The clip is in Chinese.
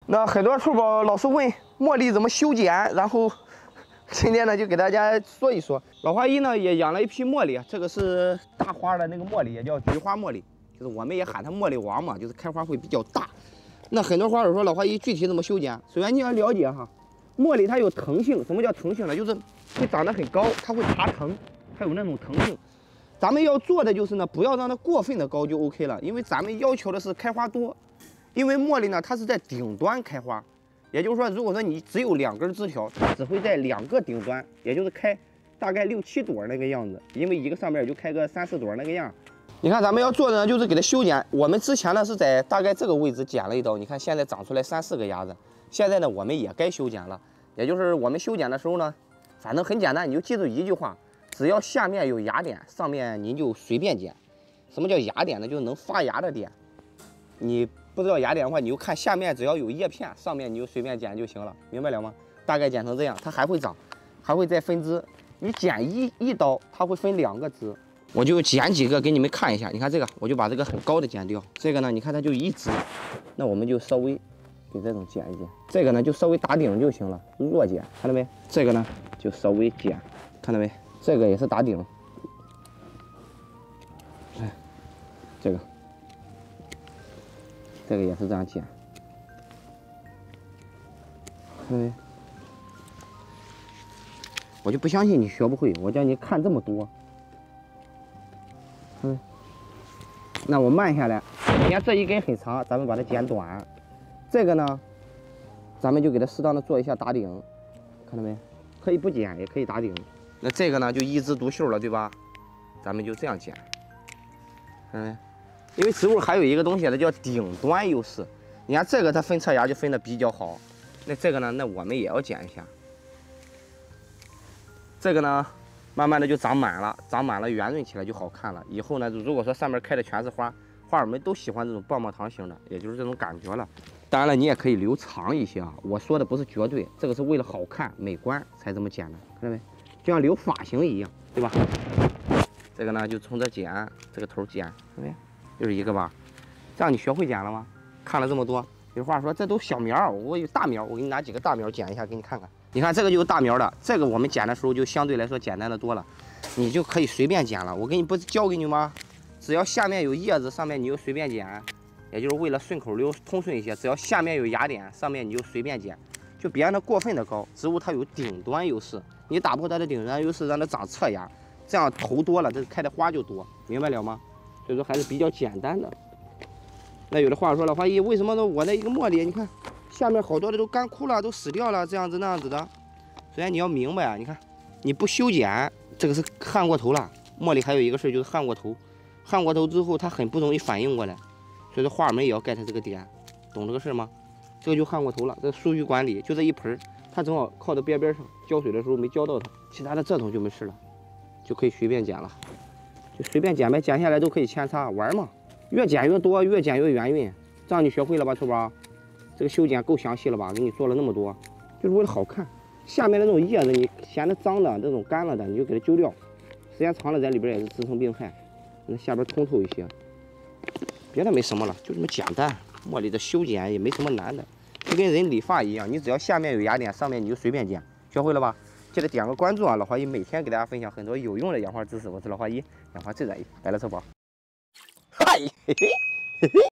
那很多臭宝老是问茉莉怎么修剪，然后今天呢就给大家说一说。老花姨呢也养了一批茉莉，这个是大花的那个茉莉，也叫菊花茉莉，就是我们也喊它茉莉王嘛，就是开花会比较大。那很多花友说老花姨具体怎么修剪？首先你要了解哈，茉莉它有藤性，什么叫藤性呢？就是会长得很高，它会爬藤，它有那种藤性。咱们要做的就是呢，不要让它过分的高就 OK 了，因为咱们要求的是开花多。因为茉莉呢，它是在顶端开花，也就是说，如果说你只有2根枝条，它只会在2个顶端，也就是开大概6、7朵那个样子，因为一个上面也就开个3、4朵那个样。你看咱们要做的呢，就是给它修剪。我们之前呢是在大概这个位置剪了一刀，你看现在长出来3、4个芽子。现在呢，我们也该修剪了，也就是我们修剪的时候呢，反正很简单，你就记住一句话：只要下面有芽点，上面您就随便剪。什么叫芽点呢？就是能发芽的点。你不知道芽点的话，你就看下面只要有叶片，上面你就随便剪就行了，明白了吗？大概剪成这样，它还会长，还会再分枝。你剪一刀，它会分2个枝。我就剪几个给你们看一下。你看这个，我就把这个很高的剪掉。这个呢，你看它就1枝，那我们就稍微给这种剪一剪。这个呢就稍微打顶就行了，弱剪，看到没？这个呢就稍微剪，看到没？这个也是打顶。哎，这个也是这样剪，看到没？我就不相信你学不会，我叫你看这么多。那我慢下来，你看这一根很长，咱们把它剪短。这个呢，咱们就给它适当的做一下打顶，看到没？可以不剪，也可以打顶。那这个呢，就一枝独秀了，对吧？咱们就这样剪，看到没？因为植物还有一个东西，它叫顶端优势。你看这个它分侧芽就分的比较好，那这个呢，那我们也要剪一下。这个呢，慢慢的就长满了，圆润起来就好看了。以后呢，如果说上面开的全是花，花友们都喜欢这种棒棒糖型的，也就是这种感觉了。当然了，你也可以留长一些啊。我说的不是绝对，这个是为了好看、美观才这么剪的，看到没？就像留发型一样，对吧？这个呢，就从这剪，这个头剪，看到没？就是一个吧。这样你学会剪了吗？看了这么多，有话说这都小苗，我有大苗，我给你拿几个大苗剪一下给你看看。你看这个就是大苗的，这个我们剪的时候就相对来说简单的多了，你就可以随便剪了。我给你不是教给你吗？只要下面有叶子，上面你就随便剪，也就是为了顺口溜通顺一些。只要下面有芽点，上面你就随便剪，就别让它过分的高。植物它有顶端优势，你打破它的顶端优势，让它长侧芽，这样头多了，这开的花就多，明白了吗？所以说还是比较简单的。那有的话说了，花姨为什么呢？我那一个茉莉，你看下面好多的都干枯了，都死掉了，这样子那样子的。首先你要明白啊，你看你不修剪，这个是焊过头了。茉莉还有一个事就是焊过头，焊过头之后它很不容易反应过来，所以说花友们也要 get 这个点，懂这个事吗？这个就焊过头了。这个疏于管理，就这一盆，它正好靠在边边上，浇水的时候没浇到它，其他的这种就没事了，就可以随便剪了，就随便剪呗，剪下来都可以扦插玩嘛。越剪越多，越剪越圆润，这样你学会了吧，臭宝？这个修剪够详细了吧？给你做了那么多，就是为了好看。下面的那种叶子，你嫌它脏的、这种干了的，你就给它揪掉。时间长了，在里边也是滋生病害。那下边通透一些，别的没什么了，就这么简单。茉莉的修剪也没什么难的，就跟人理发一样，你只要下面有芽点，上面你就随便剪。学会了吧？记得点个关注啊！老花姨每天给大家分享很多有用的养花知识，我是老花姨，养花最专业，来了，臭宝。嗨，嘿嘿，嘿嘿。